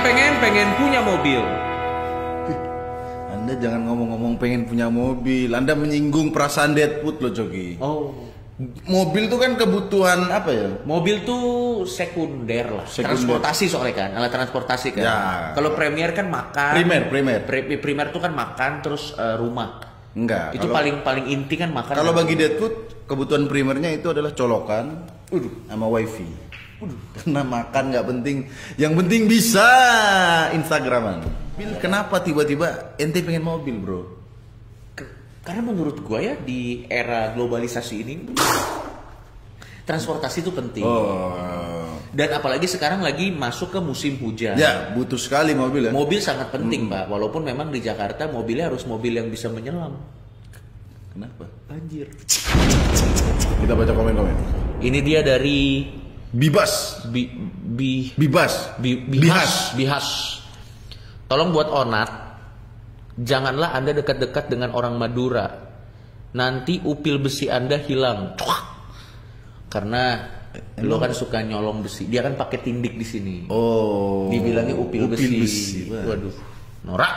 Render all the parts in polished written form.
pengen punya mobil. Anda jangan ngomong-ngomong pengen punya mobil. Anda menyinggung perasaan Deadwood loh, Jogi. Oh, Mobil tuh kan kebutuhan apa ya? mobil tuh sekunder lah. Transportasi soalnya kan, alat transportasi kan. Ya. Kalau premier kan makan. Primer. Primer tuh kan makan terus rumah. Enggak. Itu paling inti kan makan. Kalau bagi Deadwood kebutuhan primernya itu adalah colokan, sama wifi. Karena makan nggak penting, yang penting bisa Instagraman. Kenapa tiba-tiba ente pengen mobil, bro? Karena menurut gua ya di era globalisasi ini transportasi itu penting. Dan apalagi sekarang lagi masuk ke musim hujan. Ya, butuh sekali mobil ya. Mobil sangat penting, Pak. Walaupun memang di Jakarta mobilnya harus mobil yang bisa menyelam. Kenapa? Banjir. Kita baca komen-komen. Ini dia dari Bibas. Bihas. Tolong buat Onat, janganlah Anda dekat-dekat dengan orang Madura. Nanti upil besi Anda hilang. Karena lo kan suka nyolong besi. Dia kan pakai tindik di sini. Oh. Dibilangnya upil besi. Waduh, norak.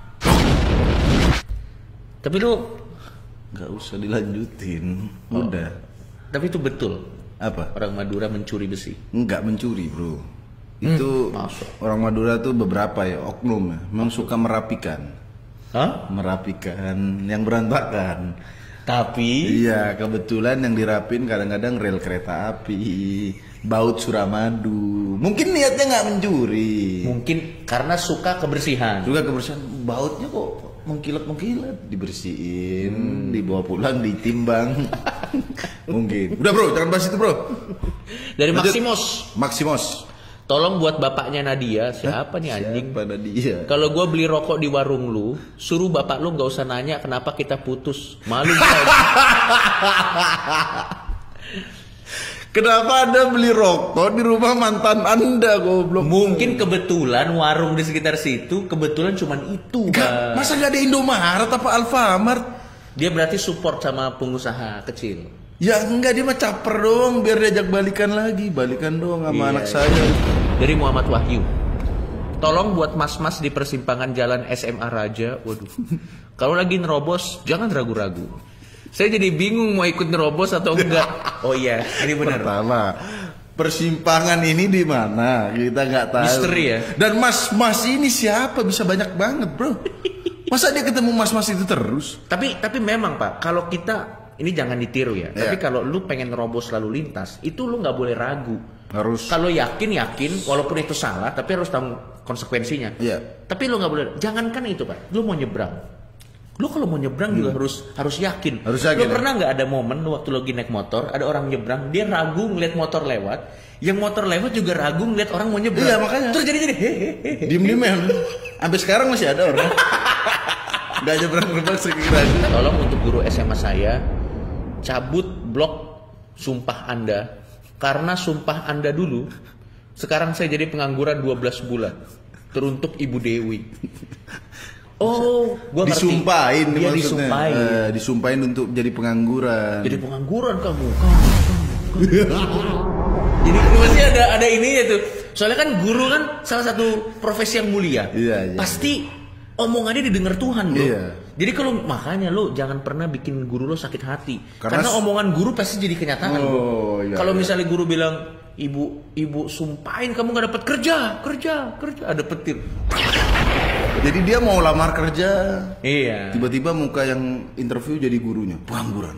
Tapi lu nggak usah dilanjutin. Udah. Tapi itu betul. Apa? Orang Madura mencuri besi. Enggak mencuri, bro. Itu orang Madura tuh beberapa ya, oknum ya. Memang suka merapikan. Hah? Merapikan yang berantakan. Tapi iya, kebetulan yang dirapin kadang-kadang rel kereta api, baut Suramadu. Mungkin niatnya nggak mencuri. Mungkin karena suka kebersihan. Juga kebersihan, bautnya kok mengkilat-mengkilat, dibersihin, dibawa pulang, ditimbang. Mungkin. Udah, bro, jangan bahas itu, bro. Dari Lanjut. Maximos. Tolong buat bapaknya Nadia. Siapa nih anjing? Siapa Nadia? Kalau gue beli rokok di warung lu, suruh bapak lu nggak usah nanya kenapa kita putus. Malu gue. Kenapa Anda beli rokok di rumah mantan Anda, goblok? Mungkin kebetulan warung di sekitar situ kebetulan cuman itu. Enggak, masa nggak ada Indomaret apa Alfamart? Dia berarti support sama pengusaha kecil. Ya enggak, dia mah caper doang biar diajak balikan lagi. Balikan doang sama anak saya. Dari Muhammad Wahyu. Tolong buat mas-mas di persimpangan jalan SMA Raja. Waduh. Kalau lagi nerobos jangan ragu-ragu. Saya jadi bingung mau ikut nerobos atau enggak. Oh iya, ini benar. Pertama, persimpangan ini di mana? Kita nggak tahu. Misteri ya. Dan mas-mas ini siapa? Bisa banyak banget, bro. Masa dia ketemu mas-mas itu terus? Tapi memang Pak, kalau kita ini jangan ditiru ya. Tapi kalau lu pengen nerobos lalu lintas, itu lu nggak boleh ragu. Harus. Kalau yakin, walaupun itu salah, tapi harus tahu konsekuensinya. Iya. Tapi lu nggak boleh. Jangankan itu Pak, lu mau nyebrang. Lu kalau mau nyebrang juga harus yakin. Harus yakin. Lu pernah nggak ada momen lu waktu lagi naik motor, ada orang nyebrang, dia ragu ngeliat motor lewat, yang motor lewat juga ragu ngeliat orang mau nyebrang. Iya, makanya. Terus jadi hehehe. Diem-diem ya. Sampai sekarang masih ada orang. Gak nyebrang-nyebrang sekiranya. Tolong untuk guru SMA saya, cabut blok sumpah Anda. Karena sumpah Anda dulu, sekarang saya jadi pengangguran 12 bulan. Teruntuk Ibu Dewi. Oh, gua ngerti. Disumpahin Dia maksudnya. disumpahin. Disumpahin untuk jadi pengangguran. Jadi pengangguran kamu. Jadi masih ada ininya tuh. Soalnya kan guru kan salah satu profesi yang mulia. Iya. Pasti omongannya didengar Tuhan, bro. Iya. Jadi kalau makanya lo jangan pernah bikin guru lo sakit hati. Karena Karena omongan guru pasti jadi kenyataan, bro. Iya, Kalau iya. misalnya guru bilang, ibu sumpahin kamu nggak dapat kerja, ada petir. Jadi dia mau lamar kerja. Iya. Tiba-tiba muka yang interview jadi gurunya. Pengangguran.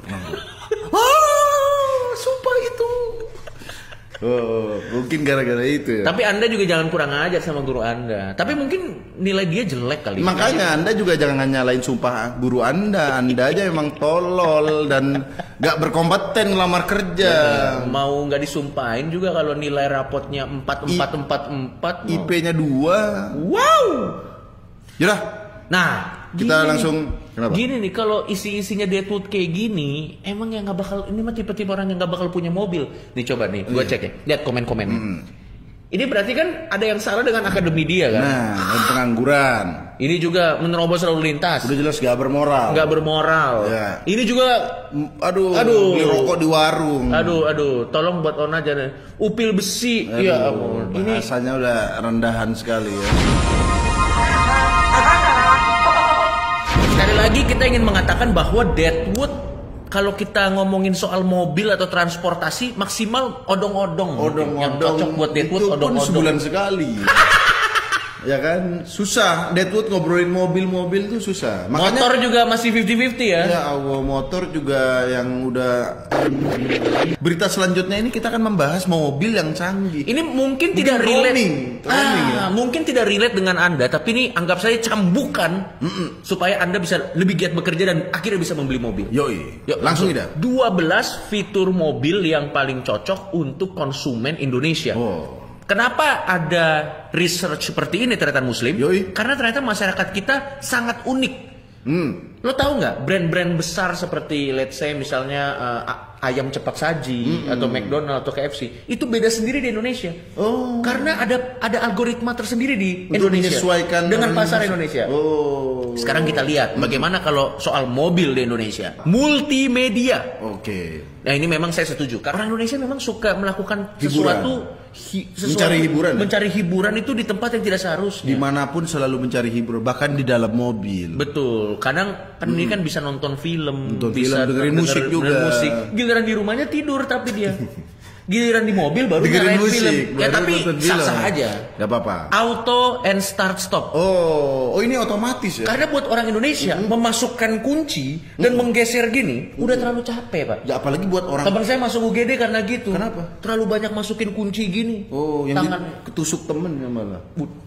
Sumpah itu. Oh, mungkin gara-gara itu ya. Tapi Anda juga jangan kurang ajar sama guru Anda. Tapi mungkin nilai dia jelek kali. Makanya Anda juga jangan nyalain sumpah guru Anda. Anda aja emang tolol dan gak berkompeten ngelamar kerja. Mau nggak disumpahin juga kalau nilai rapotnya 4. IP-nya 2. Wow. Yaudah, Nah, kita gini langsung nih. kenapa? Gini nih, kalau isi-isinya Deadwood kayak gini, emang yang nggak bakal, ini mah tipe-tipe orang yang nggak bakal punya mobil. Nih coba nih, gue cek ya, lihat komen-komen. Ini berarti kan ada yang salah dengan akademi dia kan? Nah, dan pengangguran. Ini juga menerobos lalu lintas. Udah jelas gak bermoral. Nggak bermoral. Ya. Ini juga Aduh, beli rokok di warung. Aduh, tolong buat Ona jangan upil besi. Aduh, Ya ampun. Ini bahasanya udah rendahan sekali ya. sekali lagi kita ingin mengatakan bahwa Deadwood kalau kita ngomongin soal mobil atau transportasi maksimal odong-odong. Yang cocok buat Deadwood itu pun odong-odong. sebulan sekali. Ya kan, susah. Deadwood ngobrolin mobil-mobil tuh susah. Motor juga masih 50-50 ya. Ya Allah, motor juga yang udah. Berita selanjutnya ini kita akan membahas mobil yang canggih. Ini mungkin tidak relate. Trending ya. Mungkin tidak relate dengan Anda, tapi ini anggap saya cambukan supaya Anda bisa lebih giat bekerja dan akhirnya bisa membeli mobil. Yoi. Yuk, Langsung tidak? 12 fitur mobil yang paling cocok untuk konsumen Indonesia. Oh. Kenapa ada research seperti ini ternyata Muslim? Yoi. Karena ternyata masyarakat kita sangat unik. Lo tahu nggak brand-brand besar seperti let's say misalnya ayam cepat saji atau McDonald atau KFC itu beda sendiri di Indonesia. Oh. Karena ada algoritma tersendiri di Untuk Indonesia menyesuaikan dengan pasar Indonesia. Oh. Sekarang kita lihat bagaimana kalau soal mobil di Indonesia. Multimedia. Oke. Nah ini memang saya setuju. Karena orang Indonesia memang suka melakukan sesuatu Mencari hiburan, ya? Mencari hiburan itu di tempat yang tidak seharusnya. Dimanapun selalu mencari hiburan, bahkan di dalam mobil. Betul. Kadang kan ini kan bisa nonton film, Nonton bisa film, dengerin musik juga. Giliran di rumahnya tidur tapi dia. Giliran di mobil baru Dengerin nyalain musik, film. Ya baru tapi nonton film. sah-sah aja. Gak apa-apa. Auto and start stop. Oh ini otomatis ya? Karena buat orang Indonesia memasukkan kunci dan menggeser gini udah terlalu capek, Pak. Ya apalagi buat orang. Teman saya masuk UGD karena gitu. Kenapa? Terlalu banyak masukin kunci gini. Oh, yang tangan ketusuk temennya malah.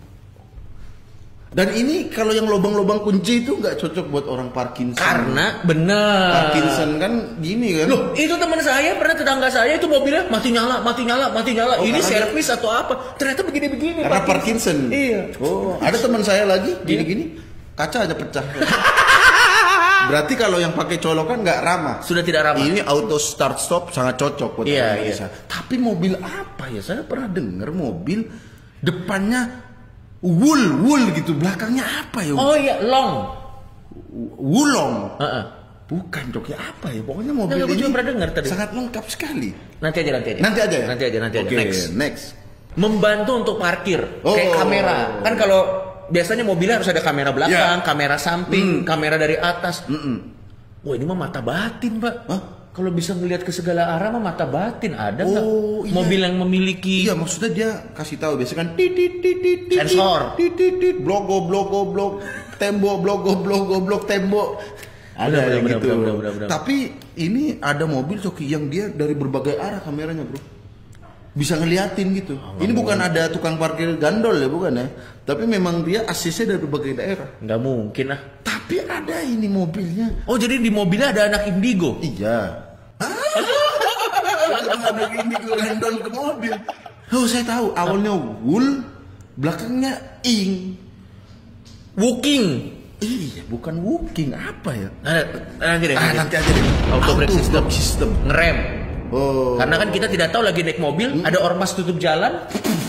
Dan ini kalau yang lubang-lubang kunci itu nggak cocok buat orang Parkinson. karena benar. Parkinson kan gini kan. Loh, itu teman saya pernah tetangga saya itu mobilnya mati nyala. Oh, Ini karena servis atau apa? Ternyata begini-begini. Karena Parkinson. Iya. Oh, ada teman saya lagi gini-gini, kaca aja pecah. Berarti kalau yang pakai colokan nggak ramah. Sudah tidak ramah. Ini auto start stop sangat cocok buat Iya, orang Indonesia. Tapi mobil apa ya? Saya pernah dengar mobil depannya wool gitu, belakangnya apa ya? Oh iya, long. Wulong. Heeh. Bukan Dok, ya apa ya? Pokoknya mobil Nah, aku ini juga pernah dengar tadi. sangat lengkap sekali. Nanti aja. Nanti aja ya? Nanti aja. Oke, next. Membantu untuk parkir. Oh. Kayak kamera. Kan kalau biasanya mobilnya harus ada kamera belakang, Ya. kamera samping, kamera dari atas. Wah, ini mah mata batin, Pak. Hah? Kalau bisa ngelihat ke segala arah mah mata batin ada nggak? Oh, iya. Mobil yang memiliki Iya, maksudnya dia kasih tahu biasanya kan tit Sensor. blok tembok tembok. Ada Benar, gitu. benar. Tapi ini ada mobil Coki yang dia dari berbagai arah kameranya, Bro. Bisa ngeliatin gitu. Ini bukan ada tukang parkir gandol ya, bukan ya. Tapi memang dia asisnya dari berbagai daerah. nggak mungkin lah. Tapi ada ini mobilnya. Oh, jadi di mobilnya ada anak indigo. Iya. Ada gini gandol ke mobil. Oh, saya tahu. Awalnya wool, belakangnya ing. Woking. Iya, bukan walking, apa ya? Nanti deh. Nanti aja deh. Auto brake system. Ngerem. Oh. Karena kan kita tidak tahu lagi naik mobil, ada ormas tutup jalan.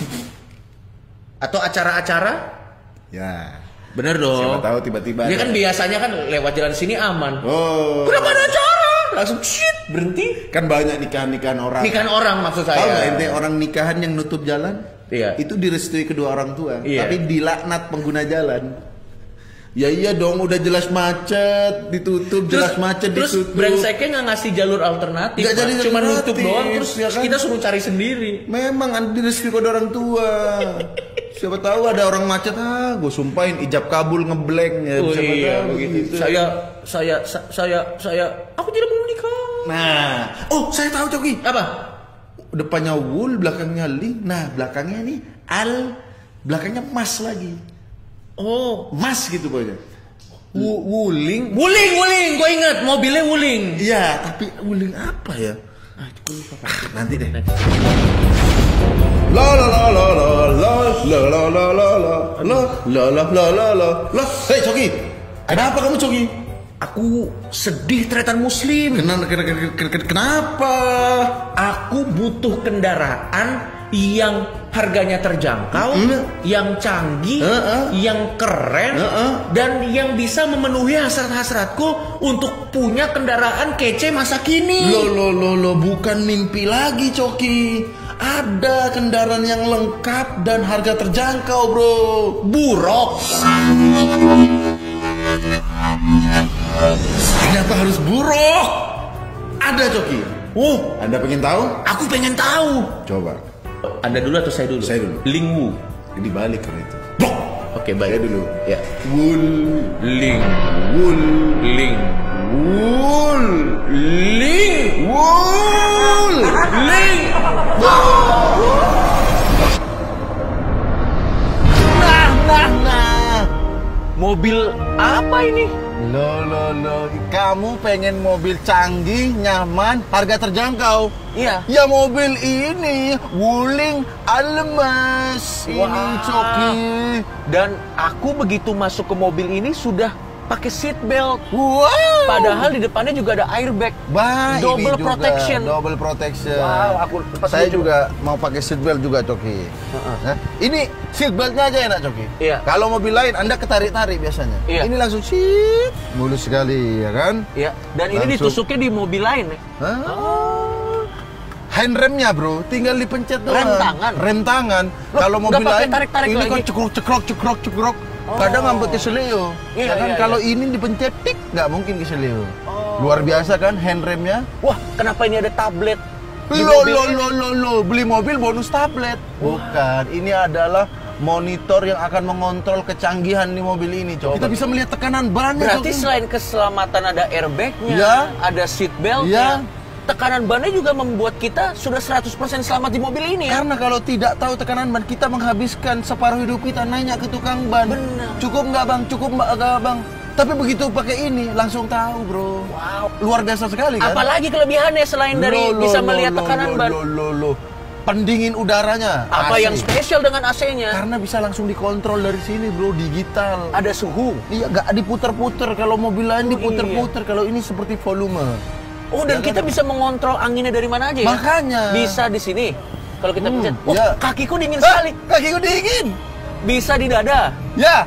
Atau acara-acara. Ya. Bener dong. Siapa tahu tiba-tiba. Dia ada. kan biasanya kan lewat jalan sini aman. Oh. Kenapa ada acara? Langsung shit, berhenti. Kan banyak nikahan orang. Nikahan orang maksud Tahu nggak saya. ente orang nikahan yang nutup jalan? Iya. Itu direstui kedua orang tua, Iya. tapi dilaknat pengguna jalan. Ya iya dong, udah jelas macet, ditutup, jelas macet, terus ditutup. brengseknya nggak ngasih jalur alternatif. Nggak jadi Pak. Cuma alternatif, nutup doang, terus ya kan? kita suruh cari sendiri. Memang ada direstui kedua orang tua. Siapa tahu ada orang macet, gue sumpahin ijab kabul ngeblank ya. Oh Siapa iya, tahu begitu. gitu. Saya, aku tidak mau menikah. Nah, oh saya tahu Coki. Apa? Depannya wool, belakangnya link. Nah, belakangnya nih al, belakangnya mas lagi. Oh, Mas gitu pokoknya. wuling, gue ingat mobilnya wuling. Iya, tapi wuling apa ya? Itu gue lupa. Nanti deh. La la la la la la la la la la la la la la la la la la. Hei Coki, kenapa kamu Coki? Aku sedih tretan muslim. Kenapa? Aku butuh kendaraan yang harganya terjangkau, yang canggih, yang keren, dan yang bisa memenuhi hasrat-hasratku untuk punya kendaraan kece masa kini. Loh, bukan mimpi lagi, Coki. Ada kendaraan yang lengkap dan harga terjangkau, bro. Buruk. Kenapa harus buruk? Ada, Coki. Anda pengen tahu? Aku pengen tahu. Coba. Anda dulu atau saya dulu? Saya dulu. Lingwu. Dibalik kalau itu. Oke, baik. Saya dulu. Ya. Ling. Nah. Mobil apa ini? Loh. Kamu pengen mobil canggih, nyaman, harga terjangkau? Iya. Ya mobil ini, Wuling Almas. Ini, Coki. Dan aku begitu masuk ke mobil ini sudah pakai seat belt. Wow. Padahal di depannya juga ada airbag. Double protection. Double protection. Wow, Saya juga mau pakai seat belt juga, Coki. Nah, ini seat beltnya aja enak, Coki. Iya. Kalau mobil lain Anda ketarik-tarik biasanya. Iya. Ini langsung sit, mulus sekali, ya kan? Iya. Dan ini ditusuknya di mobil lain ya. Handremnya, bro, tinggal dipencet doang. Rem tangan. Kalau mobil pakai lain tarik-tarik ini lagi. kan cekrok. Kadang ngambek keseleo. Iya, Ya kan, iya, kalau iya. ini dipencet tik nggak mungkin keseleo. Luar biasa kan handremnya? Wah, kenapa ini ada tablet? Di Lo, mobil ini? beli mobil bonus tablet. Bukan, ini adalah monitor yang akan mengontrol kecanggihan di mobil ini, Cok. Kita bisa melihat tekanan bannya. Berarti Cok. selain keselamatan ada airbagnya, Ya. ada seat beltnya, Ya. tekanan bannya juga membuat kita sudah 100% selamat di mobil ini ya. Karena kalau tidak tahu tekanan ban, kita menghabiskan separuh hidup kita nanya ke tukang ban. Benar. Cukup nggak, Bang? Cukup nggak, Bang? Tapi begitu pakai ini langsung tahu, bro. Wow. Luar biasa sekali kan? Apalagi kelebihannya selain dari bisa melihat tekanan ban? Pendingin udaranya. Apa AC. yang spesial dengan AC-nya? Karena bisa langsung dikontrol dari sini, bro, digital. Ada suhu. Iya, nggak diputer-puter. Kalau mobil lain diputer-puter. Kalau ini seperti volume. Oh, dan kita bisa mengontrol anginnya dari mana aja ya? Makanya. Bisa di sini. Kalau kita pencet. Oh, ya. kakiku dingin sekali. Kakiku dingin. Bisa di dada. Ya.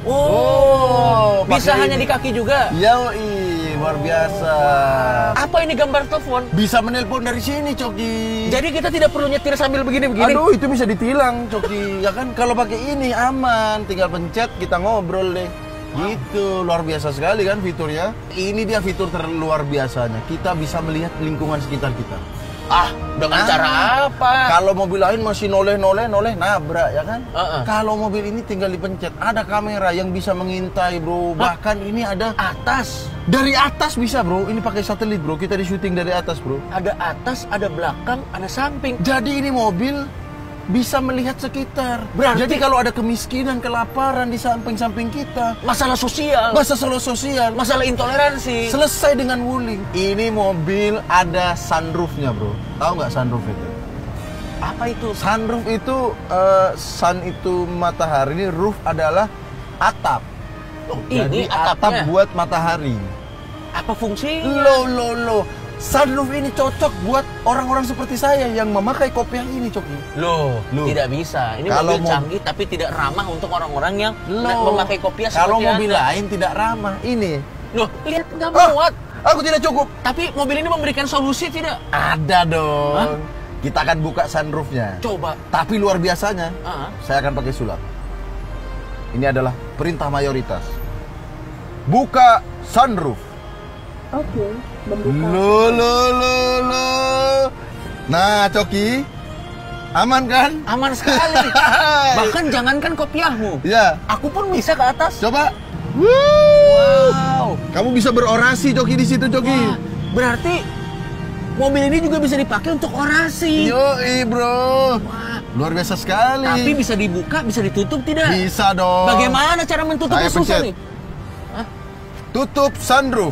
Bisa pakai hanya ini. di kaki juga. Yoi, luar biasa. Apa ini gambar telepon? Bisa menelpon dari sini, Coki. Jadi kita tidak perlu nyetir sambil begini-begini. Aduh, itu bisa ditilang, Coki. Ya kan, kalau pakai ini aman, tinggal pencet, kita ngobrol deh. Gitu, luar biasa sekali kan fiturnya. Ini dia fitur terluar biasanya. Kita bisa melihat lingkungan sekitar kita. Dengan cara apa? Kalau mobil lain masih noleh nabrak, ya kan? Uh-uh. Kalau mobil ini tinggal dipencet, ada kamera yang bisa mengintai, bro. Bahkan ini ada Atas. dari atas bisa, bro. Ini pakai satelit, bro. Kita di syuting dari atas, bro. Ada atas, ada belakang, ada samping. Jadi ini mobil bisa melihat sekitar. Berarti- Jadi kalau ada kemiskinan, kelaparan di samping-samping kita, Masalah sosial. masalah sosial, Masalah intoleransi. selesai dengan Wuling. Ini mobil ada sunroofnya, bro. Tahu nggak sunroof itu? Apa itu? Sunroof itu, sun itu matahari, ini roof adalah atap. Ini Jadi atapnya. atap buat matahari. Apa fungsi? Lo. Sunroof ini cocok buat orang-orang seperti saya yang memakai kopiah ini, Coki. Loh, Loh. tidak bisa. Ini Kalau mobil canggih tapi tidak ramah untuk orang-orang yang Loh. memakai kopiah Kalau seperti mobil Anda. lain tidak ramah. Ini. Loh, lihat nggak Ah, muat. aku tidak cukup. Tapi mobil ini memberikan solusi tidak? Ada dong. Hah? Kita akan buka sunroofnya. Coba. Tapi luar biasanya, Ah. saya akan pakai sulap. Ini adalah perintah mayoritas. Buka sunroof. Oke, membuka. Lo. Nah, Coki. Aman kan? Aman sekali. Bahkan jangankan kopiahmu. Ya, Aku pun bisa ke atas. coba. Wow. Kamu bisa berorasi, Coki, di situ, Coki. Wah, berarti mobil ini juga bisa dipakai untuk orasi. Yoi, bro. Wah, Luar biasa sekali. tapi bisa dibuka, bisa ditutup tidak? Bisa dong. Bagaimana cara mentutupnya? Saya Susah pencet. nih. Tutup sunroof.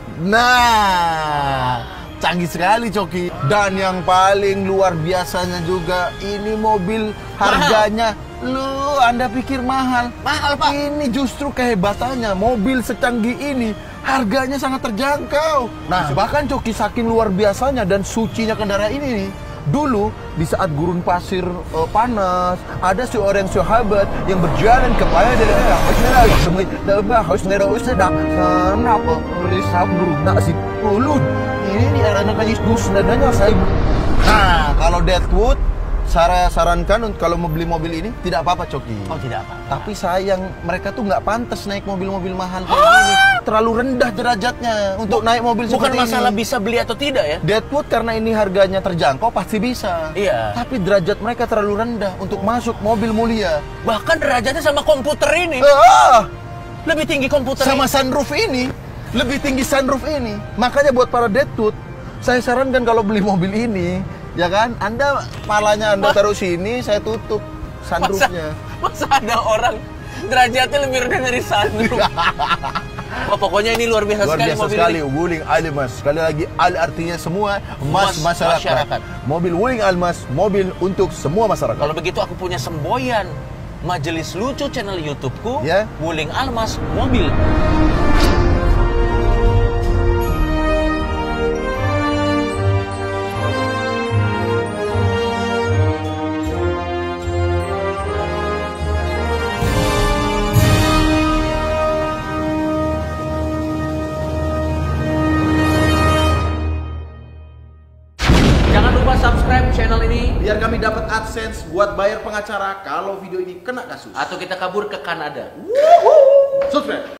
Nah, canggih sekali, Coki. Dan yang paling luar biasanya juga, ini mobil harganya, lu Anda pikir mahal? Mahal, Pak. Ini justru kehebatannya, mobil secanggih ini harganya sangat terjangkau. Nah, bahkan Coki, saking luar biasanya dan sucinya kendaraan ini nih, Dulu di saat gurun pasir panas, ada seorang sahabat yang berjalan kepada daerah harus sedang kenapa berisap nasi ulun ini di arah kajis dus nadanya saya. Nah, kalau Deadwood saya sarankan kalau mau beli mobil ini tidak apa-apa, Coki. Oh, tidak apa. Tapi sayang mereka tuh nggak pantas naik mobil-mobil mahal kayak gini. Terlalu rendah derajatnya untuk naik mobil Bukan seperti masalah ini. bisa beli atau tidak ya. Deadwood karena ini harganya terjangkau pasti bisa. Iya. Tapi derajat mereka terlalu rendah untuk masuk mobil mulia. Bahkan derajatnya sama komputer ini. Lebih tinggi komputer Sama ini. sunroof ini, lebih tinggi sunroof ini. Makanya buat para Deadwood, saya sarankan kalau beli mobil ini, ya kan, Anda palanya Anda taruh sini, saya tutup sunroofnya. Masa ada orang derajatnya lebih rendah dari sunroof. Oh, pokoknya ini luar biasa Luar sekali biasa mobil sekali, ini. Wuling Almas. Sekali lagi, al artinya semua, mas masyarakat. Mobil Wuling Almas, mobil untuk semua masyarakat. Kalau begitu aku punya semboyan. Majelis Lucu channel YouTubeku, Ya. Wuling Almas Mobil. Jangan lupa subscribe channel ini Biar kami dapat AdSense buat bayar pengacara kalau video ini kena kasus. atau kita kabur ke Kanada. Subscribe.